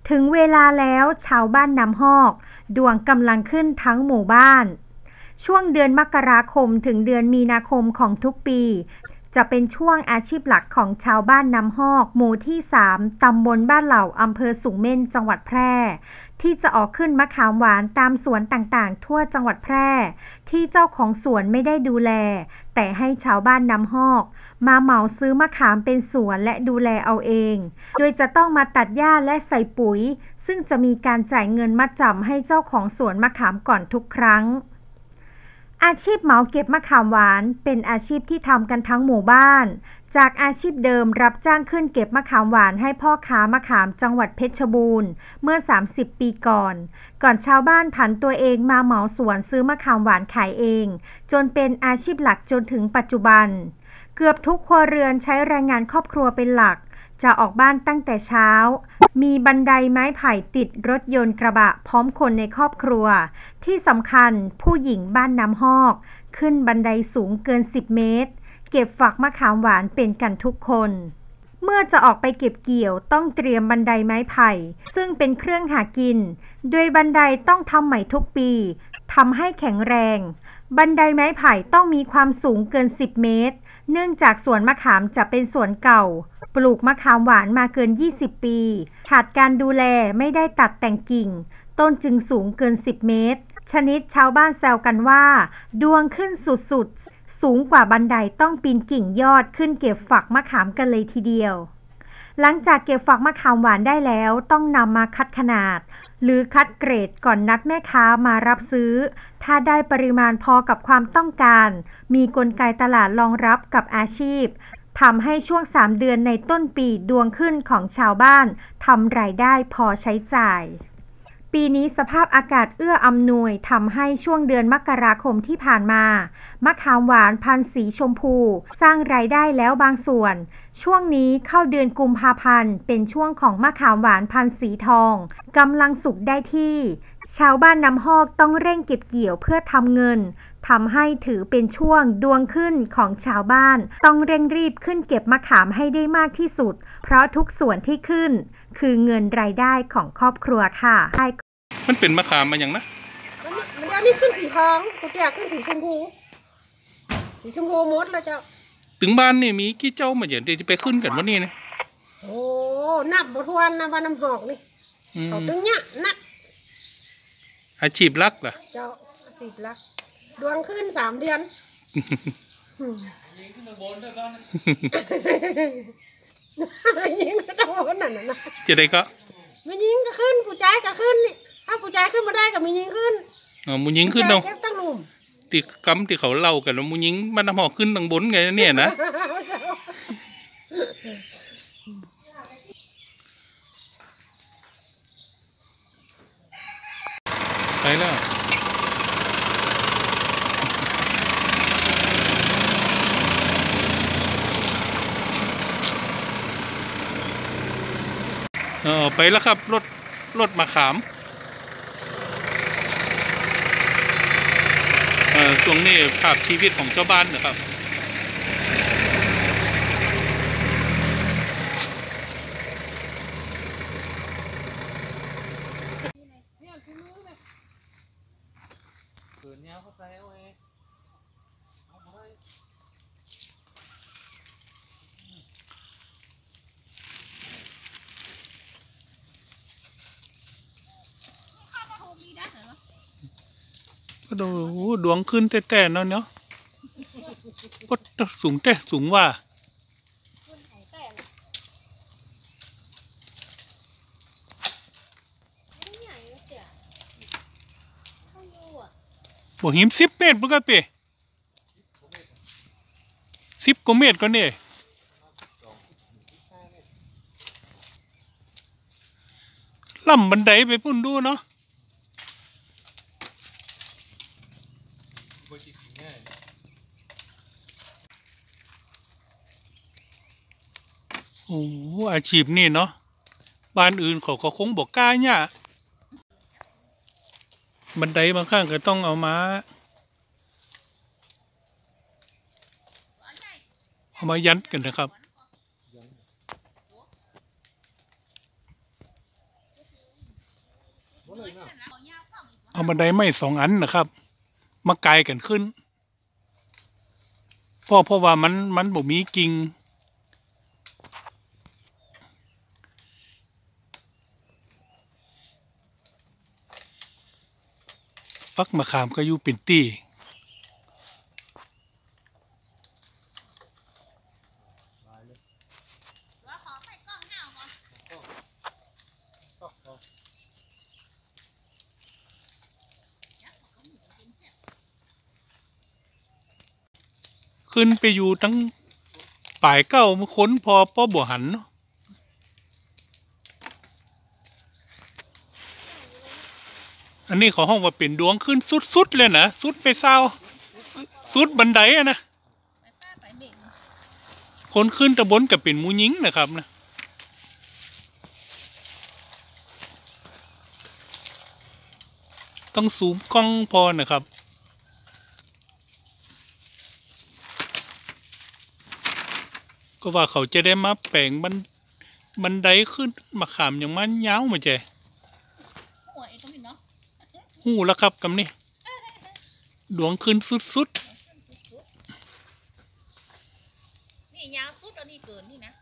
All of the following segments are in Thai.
ถึงเวลาแล้วชาวบ้านน้ำฮอกดวงกำลังขึ้นทั้งหมู่บ้านช่วงเดือนมกราคมถึงเดือนมีนาคมของทุกปีจะเป็นช่วงอาชีพหลักของชาวบ้านน้ำฮอกหมู่ที่3ตำบลบ้านเหล่าอำเภอสูงเม่นจังหวัดแพร่ที่จะออกขึ้นมะขามหวานตามสวนต่างๆทั่วจังหวัดแพร่ที่เจ้าของสวนไม่ได้ดูแลแต่ให้ชาวบ้านน้ำฮอกมาเหมาซื้อมะขามเป็นสวนและดูแลเอาเองโดยจะต้องมาตัดหญ้าและใส่ปุ๋ยซึ่งจะมีการจ่ายเงินมัดจำให้เจ้าของสวนมะขามก่อนทุกครั้งอาชีพเหมาเก็บมะขามหวานเป็นอาชีพที่ทำกันทั้งหมู่บ้านจากอาชีพเดิมรับจ้างขึ้นเก็บมะขามหวานให้พ่อค้ามะขามจังหวัดเพชรบูรณ์เมื่อ30 ปีก่อนชาวบ้านผันตัวเองมาเหมาสวนซื้อมะขามหวานขายเองจนเป็นอาชีพหลักจนถึงปัจจุบันเกือบทุกครัวเรือนใช้แรงงานครอบครัวเป็นหลักจะออกบ้านตั้งแต่เช้ามีบันไดไม้ไผ่ติดรถยนต์กระบะพร้อมคนในครอบครัวที่สำคัญผู้หญิงบ้านน้ำฮอกขึ้นบันไดสูงเกิน10 เมตรเก็บฝักมะขามหวานเป็นกันทุกคนเมื่อจะออกไปเก็บเกี่ยวต้องเตรียมบันไดไม้ไผ่ซึ่งเป็นเครื่องหากินโดยบันไดต้องทำใหม่ทุกปีทำให้แข็งแรงบันไดไม้ไผ่ต้องมีความสูงเกิน10 เมตรเนื่องจากสวนมะขามจะเป็นสวนเก่าปลูกมะขามหวานมาเกิน20 ปีขาดการดูแลไม่ได้ตัดแต่งกิ่งต้นจึงสูงเกิน10 เมตรชนิดชาวบ้านแซวกันว่าดวงขึ้นสุดๆสูงกว่าบันไดต้องปีนกิ่งยอดขึ้นเก็บฝักมะขามกันเลยทีเดียวหลังจากเก็บฝักมะขามหวานได้แล้วต้องนำมาคัดขนาดหรือคัดเกรดก่อนนัดแม่ค้ามารับซื้อถ้าได้ปริมาณพอกับความต้องการมีกลไกตลาดรองรับกับอาชีพทำให้ช่วง3 เดือนในต้นปีดวงขึ้นของชาวบ้านทำรายได้พอใช้จ่ายปีนี้สภาพอากาศเอื้ออำนวยทำให้ช่วงเดือนมกราคมที่ผ่านมามะขามหวานพันธุ์สีชมพูสร้างรายได้แล้วบางส่วนช่วงนี้เข้าเดือนกุมภาพันธ์เป็นช่วงของมะขามหวานพันธุ์สีทองกำลังสุกได้ที่ชาวบ้านน้ำฮอกต้องเร่งเก็บเกี่ยวเพื่อทำเงินทำให้ถือเป็นช่วงดวงขึ้นของชาวบ้านต้องเร่งรีบขึ้นเก็บมะขามให้ได้มากที่สุดเพราะทุกส่วนที่ขึ้นคือเงินรายได้ของครอบครัวค่ะมันเป็นมะขามมาอย่างนะมันอันนี้ขึ้นสีทองกูแจกขึ้นสีชมพูหมดแล้วเจ้าถึงบ้านนี่มีกี่เจ้ามาอย่างเดี๋ยวจะไปขึ้นกันวันนี้นะโอ้นับบทวนนะบ้านน้ำหอกนี่เอาตึงเนี้ยนักอาชีพลักล่ะเจ้าอาชีพลักดวงขึ้น3 เดือนยิงก็ต้องบนนั่นนะจะได้ก็มียิงก็ขึ้นผู้ชายก็ขึ้นนี่ถ้าผู้ชายขึ้นมาได้ก็มียิงขึ้นมูยิงขึ้นเนาะเก็บตั้งหลุมติกำที่เขาเล่ากันว่ามูยิงมันน้ำหอกขึ้นทางบนไงเนี่ยนะไปแล้วไปแล้วครับรถมะขามช่วงนี้ภาพชีวิตของเจ้าบ้านนะครับก็ดูดวงขึ้นแต่เนาะก็สูงแต่สูงว่าโอ้หิม10 เมตรปุ๊กปี10 กว่าเมตรก็เนี่ยล่ำบันไดไปพุ่นดูเนาะโอ้อาชีพนี่เนาะบ้านอื่นเขาคงบอกกล้าเนี่ยบันไดบางข้างก็ต้องเอามายัดกันนะครับเอาบันไดไม้2 อันนะครับมาไกลกันขึ้นเพราะว่ามันบ่มีกิ่งฟักมะขามก็อยู่เป็นตี้ขึ้นไปอยู่ทั้งป่ายเก้ามาค้นพอป้อบ่หันเนาะอันนี้เขาห้องว่าเป็นดวงขึ้นสุดๆเลยนะสุดไปเศร้าสุดบันไดอะนะคนขึ้นตะบนกับเป็นมูยิงนะครับนะต้องซูมกล้องพอนะครับก็ว่าเขาจะได้มาแปลงบันไดขึ้นมะขามอย่างมันยาวมาใจหูแล้วครับกำนี่ดวงขึ้นสุดนี่ยาวสุดอันนี้เกินนี่นะ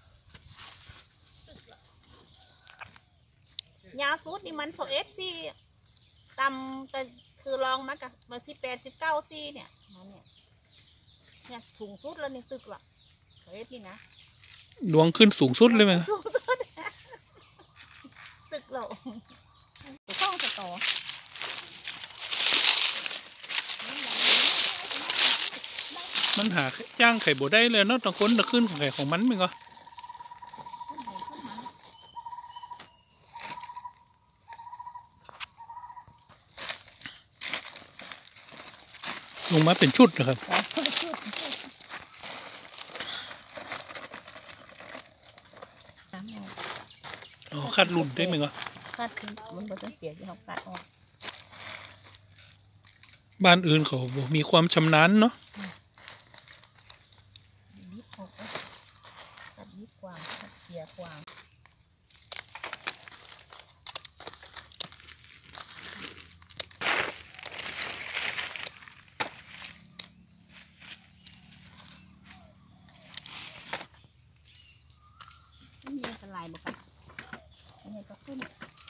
ยาวสุดนี่มัน21 ซี่ต่ำแต่คือลองมากับมา18 19 ซี่เนี่ยมันเนี่ยสูงสุดแล้วนี่ตึกละ21นี่นะดวงขึ้นสูงสุดเลยไหมสูงสุดตึกเราข้องจะต่อมันหาจ้างไข่บ่ได้เลยเนาะต้องคนตะขึ้นของไข่ของมันมั้งก็ลงมาเป็นชุดนะครับอ๋อคัดรุ่นได้ไหมก็คัดมันบ่ต้องเสียที่เขาคัดออกบ้านอื่นเขาบ่มีความชำนาญเนาะคัดนิดกว่าคัดเสียกว่านี่อันตรายบ่คะอันนี้ก็ขึ้น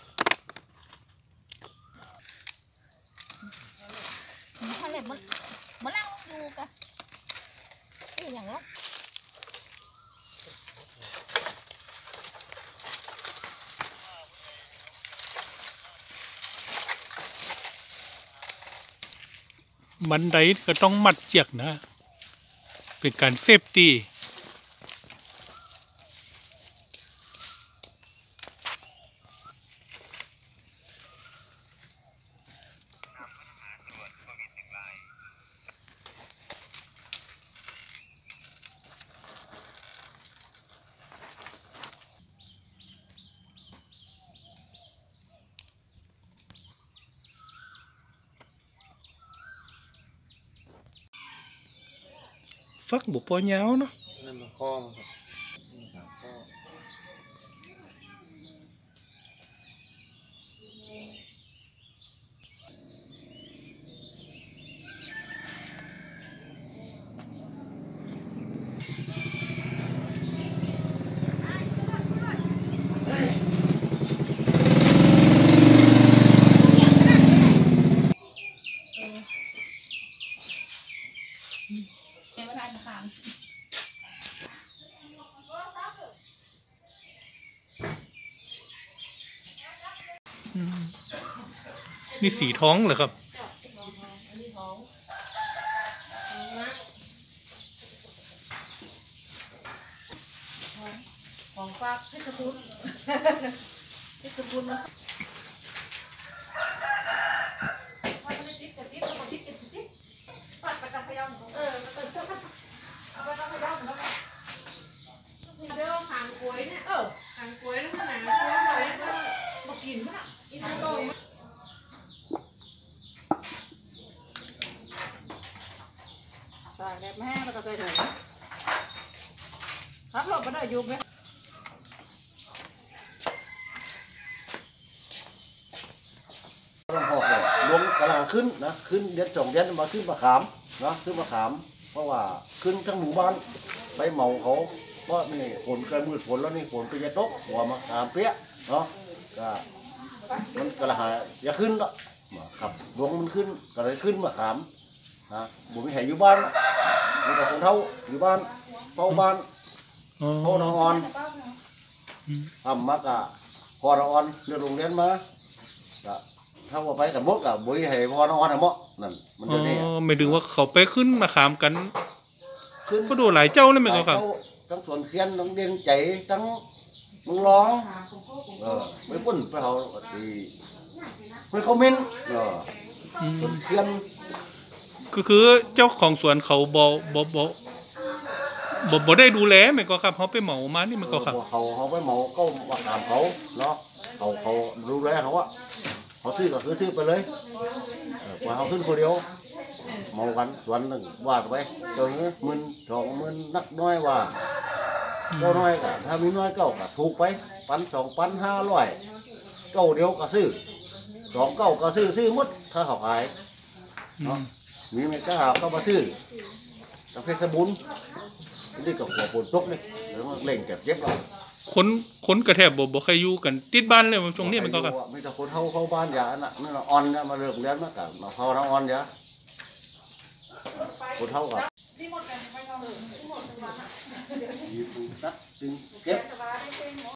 ถ้าเล็บมันนั่งดูกันอย่างนั้นบันไดก็ต้องมัดเจียกนะเป็นการเซฟตี้ฟักบุปผายาวเนาะนั่นมันข้อมันครับนี่ครับข้อนี่สีท้องเหรอครับของฝากให้กระพุ้นให้กระพุ้นมาเดี๋ยวหางกล้วยเนี่ยหางกล้วยแล้วขนาดนี้ก็มากินป่ะอีกโตตายแบบแม่ก็จะไปถึงครับหลบมาได้ยุบไหมกำลังขึ้นนะขึ้นเดือน2 เดือนมาขึ้นมะขามนะขึ้นมะขามเพราะว่าขึ้นทั้งหมู่บ้านไปเหมาเขาเพราะนี่ฝนกระมืดฝนแล้วนี่ฝนไปจะตกหัวมะขามเปี้ยเนาะก็มันกระหายอย่าขึ้นละครับดวงมันขึ้นก็เลยขึ้นมะขามนะบุญมีให้อยู่บ้านมีแต่คนเท่าอยู่บ้านเฝ้าบ้านอ๋อพ่อน้องออนทำมากะพ่อน้องออนเรียนโรงเรียนมาก็ถ้าว่าไปกับมดกับบุ้ยให้พ่อน้องออนให้หมดนั่นมันอ๋จะนี่อไม่ถึงว่าเขาไปขึ้นมาขามกันขึ้นก็ดูหลายเจ้าเลยไหมครับทั้งสวนเคียนทั้งเดียนใจทั้งมึงร้องไม่ปุ่นไปเขาดีไม่เขาเม้นสวนเคียนก็คือเจ้าของสวนเขาบ่ได้ดูแลไหมก็ครับเขาไปเหมามานี่มันก็ครับเขาไปเหมาก็มาถามเขาเนาะเขาดูแลเขาอะเขาซื้อก็คือซื้อไปเลยพอเขาขึ้นคนเดียวเมากันสวนหนึ่งวาดไปจน10,000 20,000นักน้อยว่าเจ้าน้อยก็ถ้ามีน้อยเก้าก็ถูกไป1,000 2,500เก้าเดียวก็ซื้อ2 เก้าก็ซื้อหมดถ้าเขาขายเนาะมีไม่กล้าเข้ามาซื้อทางเพชรบุญนี่ก็หัวปนตกนี่แล้วมันเล่งเก็บเย็บเราคนกระแทบบ่ใครอยู่กันติดบ้านเลยตรงนี้มันก็ครับไม่แต่คนเข้าบ้านยาน่ะนั่นอ่อนเนี่ยมาเริ่มเลี้ยงมากับมาเข้าน้ำอ่อนยาคนเท่ากับเก็บ